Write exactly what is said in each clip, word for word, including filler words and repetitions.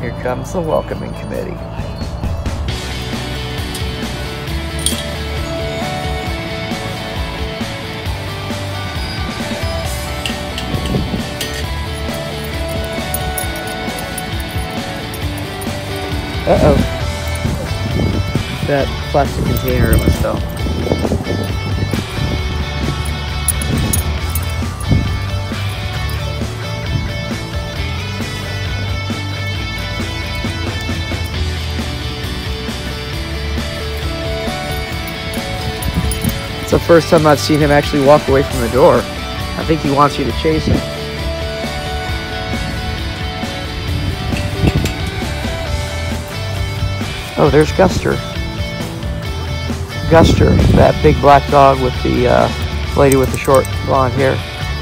Here comes the welcoming committee. Uh-oh. That plastic container must fell. It's the first time I've seen him actually walk away from the door. I think he wants you to chase him. Oh, there's Guster. Guster, that big black dog with the uh, lady with the short blonde hair.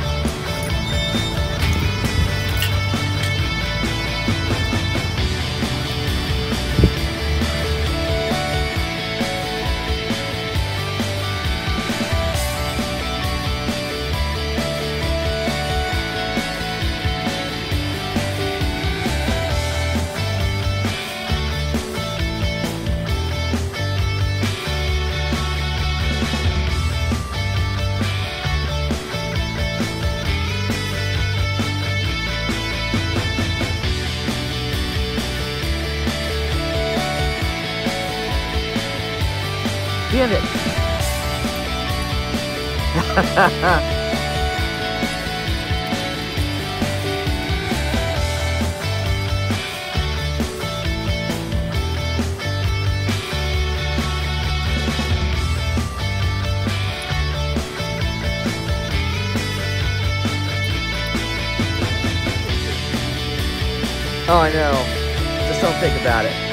Damn it! Oh, I know. Just don't think about it.